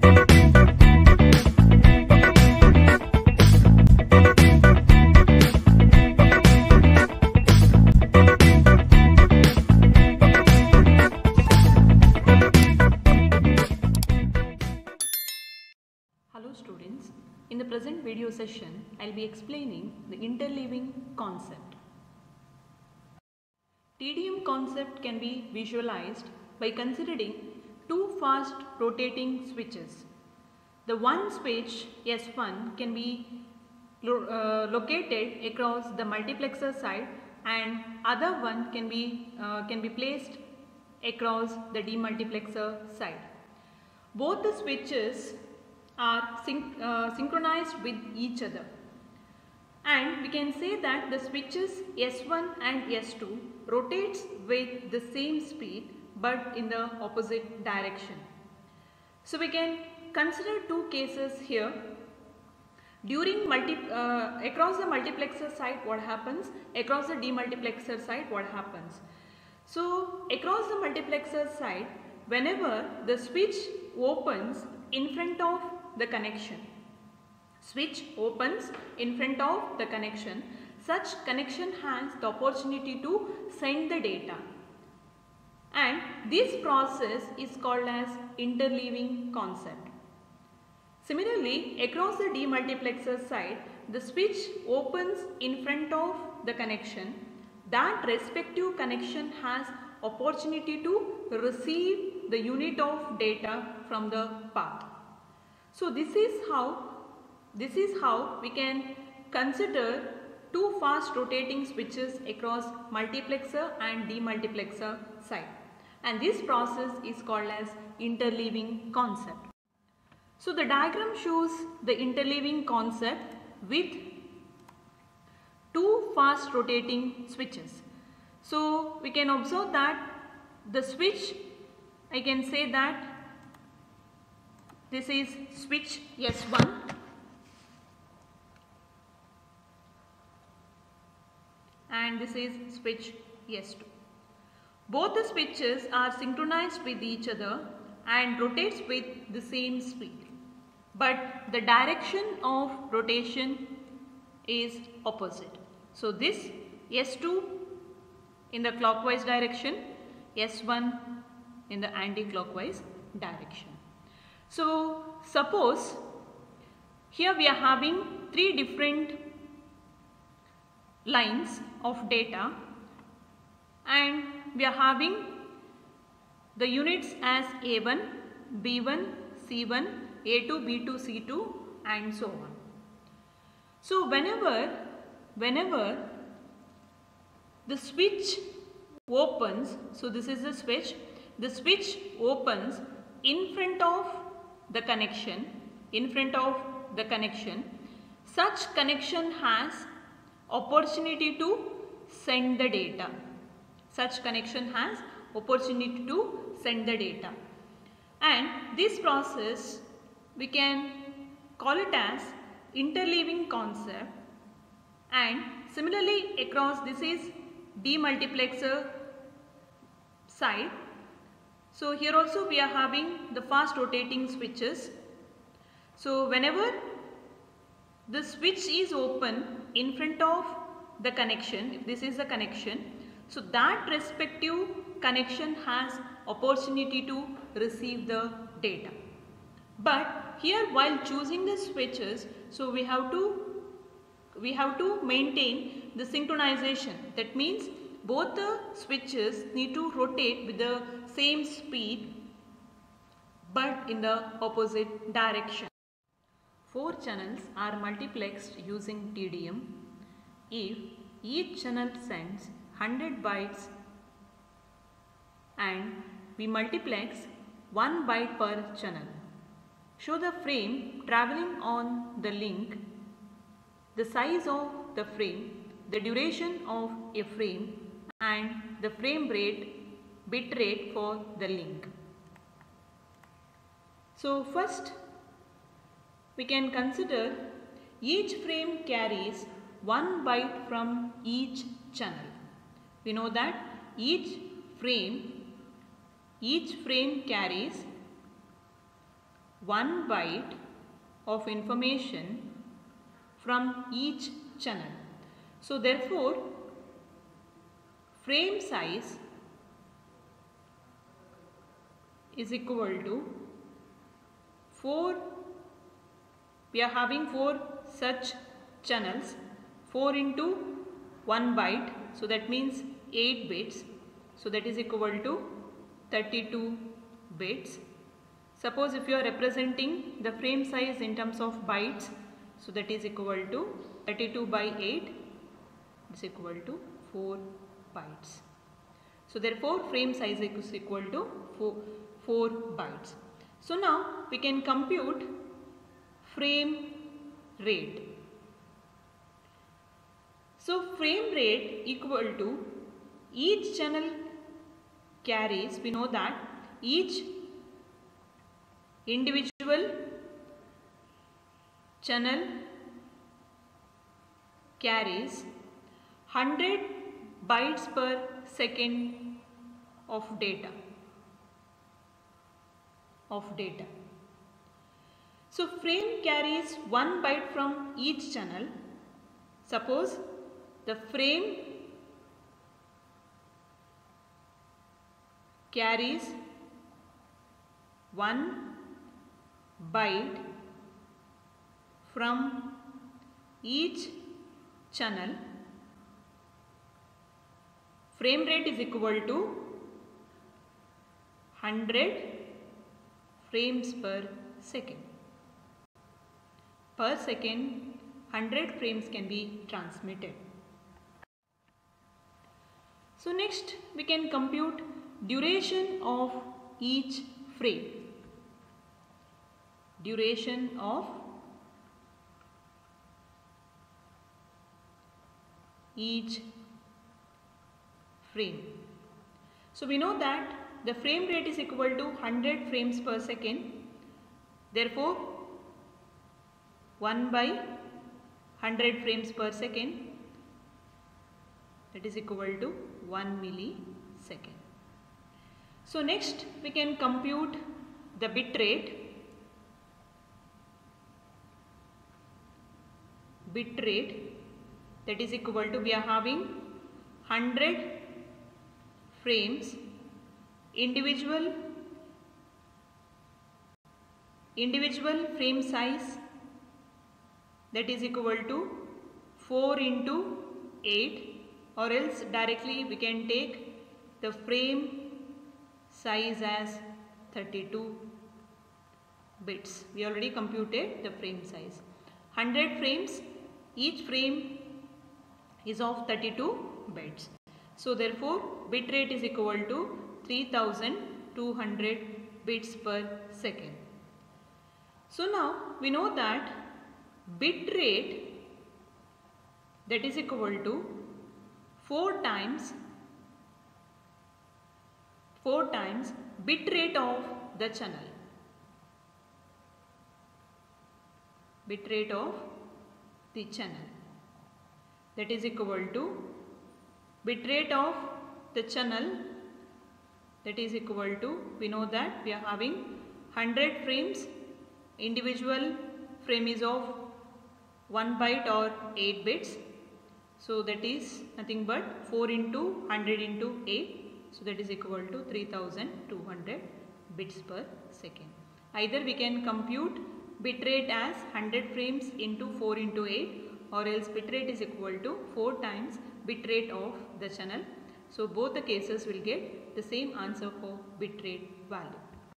Hello students, in the present video session, I will be explaining the interleaving concept. TDM concept can be visualized by considering two fast rotating switches. The one switch S1 can be located across the multiplexer side and other one can be placed across the demultiplexer side. Both the switches are synchronized with each other, and we can say that the switches S1 and S2 rotates with the same speed but in the opposite direction. So we can consider two cases here. During across the multiplexer side, what happens? Across the demultiplexer side, what happens? So across the multiplexer side, whenever the switch opens in front of the connection, switch opens in front of the connection, such connection has the opportunity to send the data, and this process is called as interleaving concept. Similarly, across the demultiplexer side, the switch opens in front of the connection. That respective connection has opportunity to receive the unit of data from the path. So this is how we can consider two fast rotating switches across multiplexer and demultiplexer side, and this process is called as interleaving concept. So the diagram shows the interleaving concept with two fast rotating switches. So we can observe that the switch, I can say that this is switch S1 and this is switch S2. Both the switches are synchronized with each other and rotates with the same speed, but the direction of rotation is opposite. So this S2 in the clockwise direction, S1 in the anti-clockwise direction. So suppose here we are having three different lines of data and we are having the units as A1, B1, C1, A2, B2, C2 and so on. So whenever the switch opens, so this is the switch opens in front of the connection, such connection has opportunity to send the data. And this process we can call it as interleaving concept. And similarly across, this is demultiplexer side. So here also we are having the fast rotating switches. So whenever the switch is open in front of the connection, if this is the connection, so that respective connection has opportunity to receive the data. But here while choosing the switches, so we have to maintain the synchronization. That means both the switches need to rotate with the same speed but in the opposite direction. 4 channels are multiplexed using TDM if each channel sends 100 bytes and we multiplex 1 byte per channel. Show the frame traveling on the link, the size of the frame, the duration of a frame and the frame rate, bit rate for the link. So first we can consider each frame carries 1 byte from each channel. We know that each frame carries 1 byte of information from each channel. So therefore, frame size is equal to 4. We are having 4 such channels, 4 into 1 byte, so that means 8 bits, so that is equal to 32 bits. Suppose if you are representing the frame size in terms of bytes, so that is equal to 32 by 8 is equal to 4 bytes. So therefore frame size is equal to 4 bytes. So now we can compute frame rate. So frame rate equal to each channel carries, we know that each individual channel carries 100 bytes per second of data. So frame carries 1 byte from each channel. Suppose the frame carries 1 byte from each channel. Frame rate is equal to 100 frames per second. Per second, 100 frames can be transmitted. So next we can compute duration of each frame. Duration of each frame. So we know that the frame rate is equal to 100 frames per second. Therefore 1 by 100 frames per second, that is equal to 1 millisecond. So next we can compute the bit rate. Bit rate, that is equal to, we are having 100 frames, individual frame size, that is equal to 4 into 8, or else directly we can take the frame size as 32 bits. We already computed the frame size. 100 frames, each frame is of 32 bits. So therefore bit rate is equal to 3200 bits per second. So now we know that bit rate, that is equal to 4 times bit rate of the channel. Bit rate of the channel, that is equal to bit rate of the channel, that is equal to, we know that we are having 100 frames, individual frame is of 1 byte or 8 bits, so that is nothing but 4 into 100 into 8, so that is equal to 3200 bits per second. Either we can compute bit rate as 100 frames into 4 into 8, or else bit rate is equal to 4 times bit rate of the channel. So both the cases will get the same answer for bit rate value.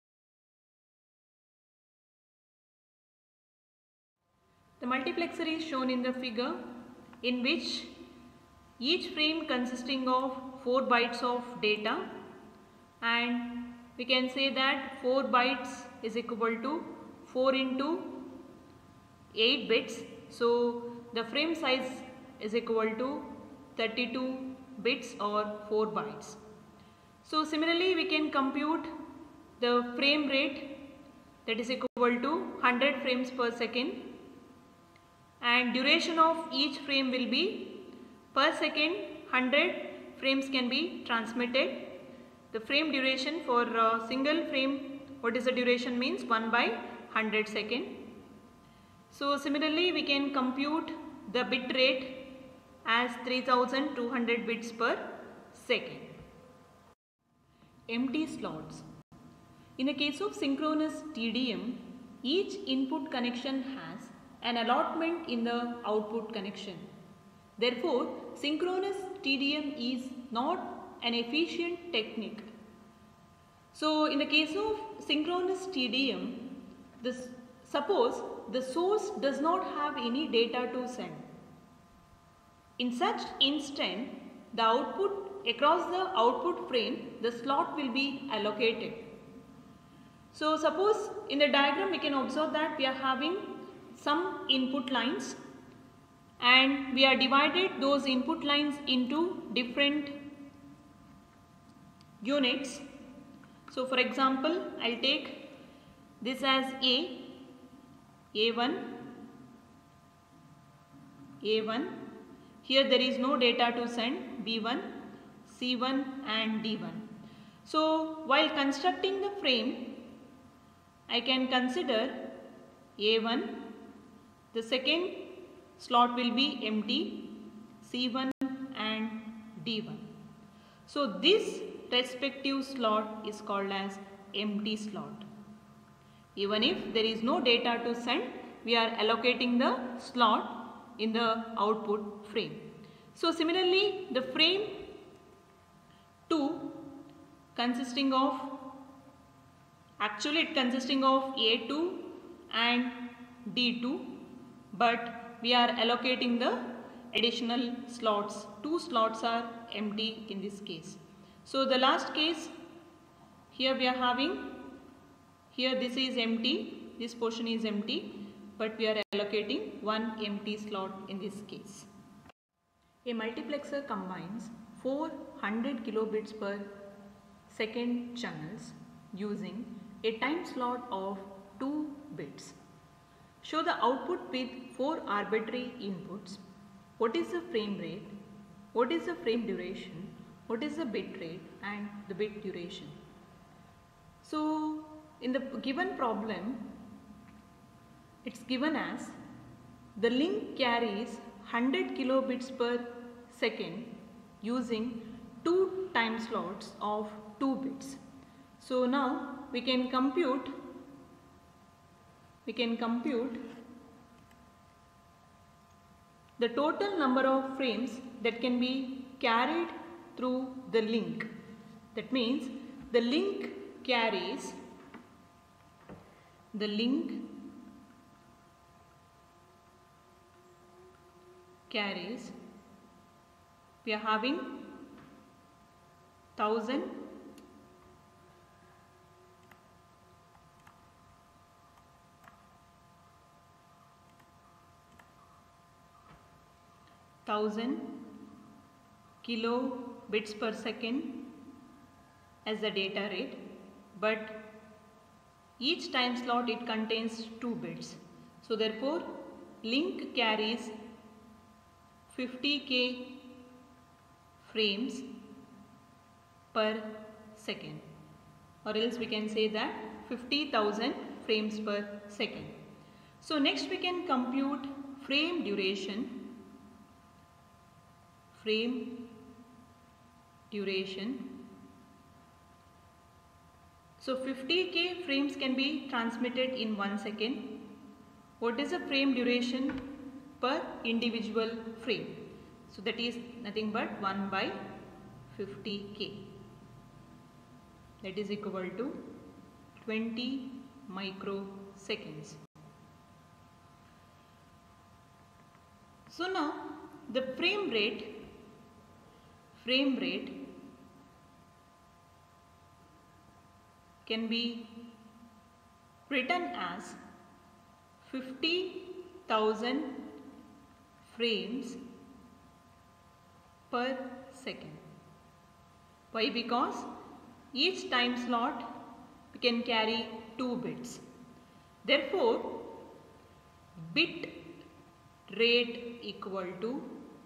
The multiplexer is shown in the figure, in which each frame consisting of 4 bytes of data, and we can say that 4 bytes is equal to 4 into 8 bits. So the frame size is equal to 32 bits or 4 bytes. So similarly we can compute the frame rate, that is equal to 100 frames per second, and duration of each frame will be per second 100 frames can be transmitted. The frame duration for a single frame, what is the duration means? 1 by 100 second. So similarly we can compute the bit rate as 3200 bits per second. Empty slots. In the case of synchronous TDM, each input connection has an allotment in the output connection. Therefore, synchronous TDM is not an efficient technique. So, in the case of synchronous TDM, suppose the source does not have any data to send. In such instant, the output across the output frame, the slot will be allocated. So, suppose in the diagram we can observe that we are having some input lines and we are divided those input lines into different units. So, for example, I will take this as A1, here there is no data to send, B1, C1 and D1. So, while constructing the frame, I can consider A1, the second slot will be empty, C1 and D1. So, this respective slot is called as empty slot. Even if there is no data to send, we are allocating the slot in the output frame. So, similarly, the frame 2 consisting of A2 and D2, but we are allocating the additional slots. 2 slots are empty in this case. So, the last case, here we are having, here this is empty, this portion is empty, but we are allocating one empty slot in this case. A multiplexer combines 400 kilobits per second channels using a time slot of 2 bits. Show the output with 4 arbitrary inputs. What is the frame rate? What is the frame duration? What is the bit rate and the bit duration? So, in the given problem, it's given as the link carries 100 kilobits per second using 2 time slots of 2 bits. So, now we can compute the total number of frames that can be carried through the link. That means the link carries we are having 1000 kilobits per second as the data rate, but each time slot it contains 2 bits. So, therefore, link carries 50k frames per second, or else we can say that 50,000 frames per second. So, next we can compute frame duration. So, 50k frames can be transmitted in 1 second. What is the frame duration per individual frame? So, that is nothing but 1 by 50k. That is equal to 20 microseconds. So, now the frame rate can be written as 50,000 frames per second. Why? Because each time slot can carry 2 bits. Therefore, bit rate equal to,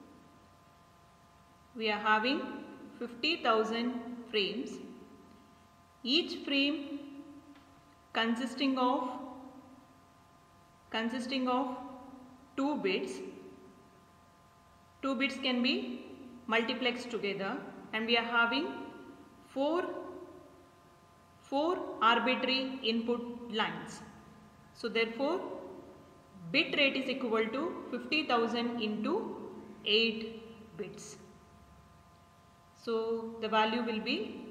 we are having 50,000 frames, each frame consisting of consisting of 2 bits. 2 bits can be multiplexed together, and we are having 4 arbitrary input lines. So therefore bit rate is equal to 50,000 into 8 bits. So the value will be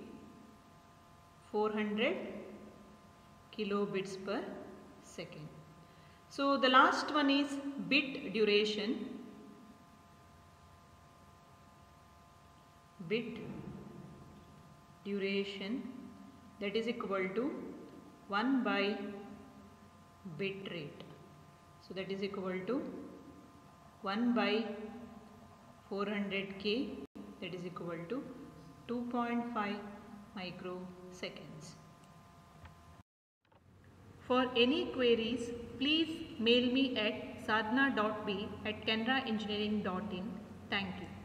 400 kilobits per second. So the last one is bit duration. Bit duration, that is equal to 1 by bit rate. So that is equal to 1 by 400k, that is equal to 2.5 microseconds. For any queries, please mail me at sadhna.b@canaraengineering.in. Thank you.